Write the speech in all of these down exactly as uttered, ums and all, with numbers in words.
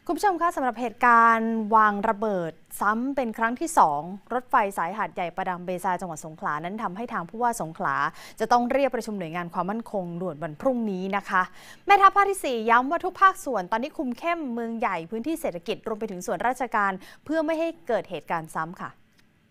คุณผู้ชมคะสำหรับเหตุการณ์วางระเบิดซ้ำเป็นครั้งที่สองรถไฟสายหาดใหญ่ประดังเบซาจังหวัดสงขลานั้นทำให้ทางผู้ว่าสงขลาจะต้องเรียกประชุมหน่วยงานความมั่นคงด่วนวันพรุ่งนี้นะคะแม่ทัพภาคที่สี่ย้ำว่าทุกภาคส่วนตอนนี้คุมเข้มเมืองใหญ่พื้นที่เศรษฐกิจรวมไปถึงส่วนราชการเพื่อไม่ให้เกิดเหตุการณ์ซ้ำค่ะ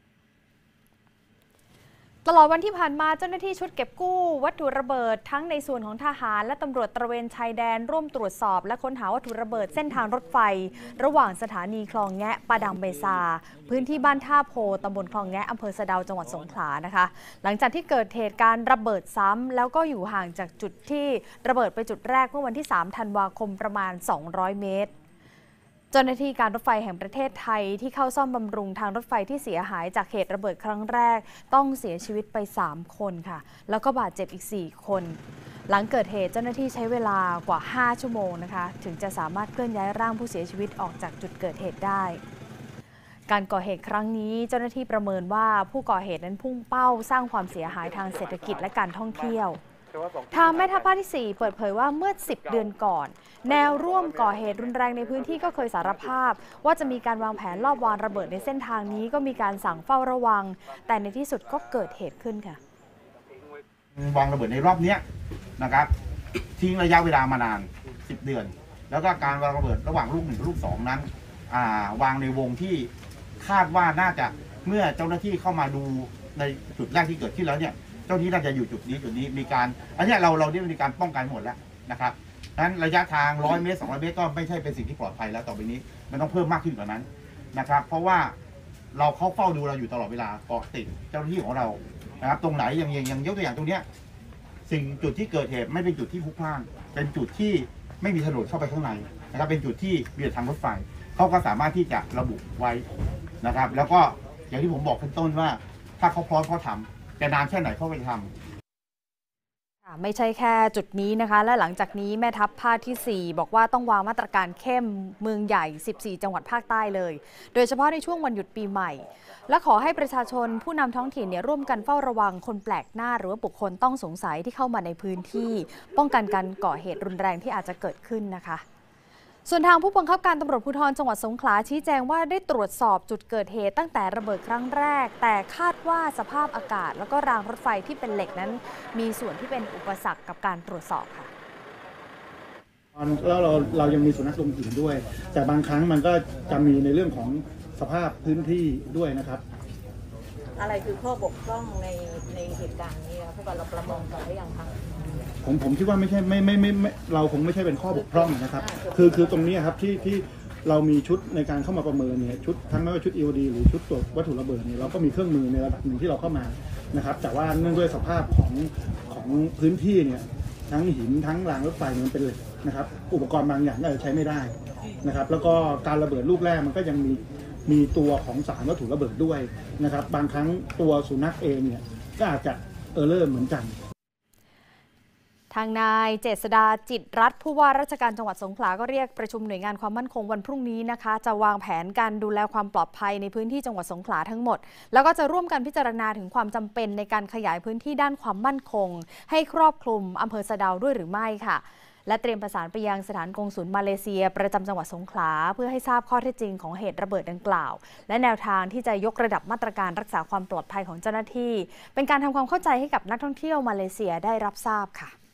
ตลอดวันที่ผ่านมาเจ้าหน้าที่ชุดเก็บกู้วัตถุระเบิดทั้งในส่วนของทหารและตำรวจตระเวนชายแดนร่วมตรวจสอบและค้นหาวัตถุระเบิดเส้นทางรถไฟระหว่างสถานีคลองแงะประดังเบซาพื้นที่บ้านท่าโพตำบลคลองแงะอำเภอสะเดาจังหวัดสงขลานะคะหลังจากที่เกิดเหตุการณ์ระเบิดซ้ำแล้วก็อยู่ห่างจากจุดที่ระเบิดไปจุดแรกเมื่อวันที่สามธันวาคมประมาณสองร้อยเมตรเจ้าหน้าที่การรถไฟแห่งประเทศไทยที่เข้าซ่อมบำรุงทางรถไฟที่เสียหายจากเหตุระเบิดครั้งแรกต้องเสียชีวิตไปสามคนค่ะแล้วก็บาดเจ็บอีกสี่คนหลังเกิดเหตุเจ้าหน้าที่ใช้เวลากว่าห้าชั่วโมงนะคะถึงจะสามารถเคลื่อนย้ายร่างผู้เสียชีวิตออกจากจุดเกิดเหตุได้การก่อเหตุครั้งนี้เจ้าหน้าที่ประเมินว่าผู้ก่อเหตุนั้นพุ่งเป้าสร้างความเสียหายทางเศรษฐกิจและการท่องเที่ยวทางแม่ทัพภาคที่สี่เปิดเผยว่าเมื่อสิบเดือนก่อนแนวร่วมก่อเหตุรุนแรงในพื้นที่ก็เคยสารภาพว่าจะมีการวางแผนลอบวางระเบิดในเส้นทางนี้ก็มีการสั่งเฝ้าระวังแต่ในที่สุดก็เกิดเหตุขึ้นค่ะวางระเบิดในรอบนี้นะครับทิ้งระยะเวลามานานสิบเดือนแล้วก็การวางระเบิดระหว่างลูกหนึ่งกับลูกสองนั้นวางในวงที่คาดว่าน่าจะเมื่อเจ้าหน้าที่เข้ามาดูในจุดแรกที่เกิดขึ้นแล้วเนี่ยเจ้าหน้าที่น่าจะอยู่จุดนี้จุดนี้มีการอันนี้เราเราได้มีการป้องกันหมดแล้วนะครับนั้นระยะทางร้อยเมตรสองร้อยเมตรก็ไม่ใช่เป็นสิ่งที่ปลอดภัยแล้วต่อไปนี้มันต้องเพิ่มมากขึ้นกว่านั้นนะครับเพราะว่าเราเข้าเฝ้าดูเราอยู่ตลอดเวลาเกาะติดเจ้าหน้าที่ของเรานะครับตรงไหนอย่างอย่างอย่างยกตัวอย่างตรงเนี้ยสิ่งจุดที่เกิดเหตุไม่เป็นจุดที่พลุกพล่านเป็นจุดที่ไม่มีถนนเข้าไปข้างในนะครับเป็นจุดที่มีทางรถไฟเขาก็สามารถที่จะระบุไว้นะครับแล้วก็อย่างที่ผมบอกขั้นต้นว่าถ้าเขาพร้อมเขาทำจะนานแค่ไหนเขาไปทำไม่ใช่แค่จุดนี้นะคะและหลังจากนี้แม่ทัพภาคที่สี่บอกว่าต้องวางมาตรการเข้มเมืองใหญ่สิบสี่จังหวัดภาคใต้เลยโดยเฉพาะในช่วงวันหยุดปีใหม่และขอให้ประชาชนผู้นำท้องถิ่นเนี่ยร่วมกันเฝ้าระวังคนแปลกหน้าหรือว่าบุคคลต้องสงสัยที่เข้ามาในพื้นที่ป้องกันการก่อเหตุรุนแรงที่อาจจะเกิดขึ้นนะคะส่วนทางผู้บังคับการตำรวจภูธรจังหวัดสงขลาชี้แจงว่าได้ตรวจสอบจุดเกิดเหตุตั้งแต่ระเบิดครั้งแรกแต่คาดว่าสภาพอากาศแล้วก็รางรถไฟที่เป็นเหล็กนั้นมีส่วนที่เป็นอุปสรรคกับการตรวจสอบค่ะแล้วเราเรายังมีสุนัขดมกลิ่นด้วยแต่บางครั้งมันก็จะมีในเรื่องของสภาพพื้นที่ด้วยนะครับอะไรคือข้อบกพร่องในในเหตุการณ์นี้ครับเพราะว่าเราประเมินกันหรือยังคะผมผมคิดว่าไม่ใช่ไม่ไม่ไม่ไม่เราคงไม่ใช่เป็นข้อบกพร่องนะครับคือคือตรงนี้ครับที่ที่เรามีชุดในการเข้ามาประเมินเนี่ยชุดทั้งไม่ว่าชุด อี โอ ดี หรือชุดตรวจวัตถุระเบิดเนี่ยเราก็มีเครื่องมือในระดับหนึ่งที่เราเข้ามานะครับแต่ว่าเนื่องด้วยสภาพของของพื้นที่เนี่ยทั้งหินทั้งรางรถไฟมันเป็นเหล็กนะครับอุปกรณ์บางอย่างก็จะใช้ไม่ได้นะครับแล้วก็การระเบิดลูกแรกมันก็ยังมีมีตัวของสารวัตถุระเบิดด้วยนะครับบางครั้งตัวสุนัขเองเนี่ยก็อาจจะเออร์เลอร์เหมือนกันทางนายเจษฎาจิตรัตน์ผู้ว่าราชการจังหวัดสงขลาก็เรียกประชุมหน่วยงานความมั่นคงวันพรุ่งนี้นะคะจะวางแผนการดูแลความปลอดภัยในพื้นที่จังหวัดสงขลาทั้งหมดแล้วก็จะร่วมกันพิจารณาถึงความจำเป็นในการขยายพื้นที่ด้านความมั่นคงให้ครอบคลุมอำเภอสะเดาด้วยหรือไม่ค่ะและเตรียมประสานไปยังสถานกงสุลมาเลเซียประจำจังหวัดสงขลาเพื่อให้ทราบข้อเท็จจริงของเหตุระเบิดดังกล่าวและแนวทางที่จะยกระดับมาตรการรักษาความปลอดภัยของเจ้าหน้าที่เป็นการทำความเข้าใจให้กับนักท่องเที่ยวมาเลเซียได้รับทราบค่ะ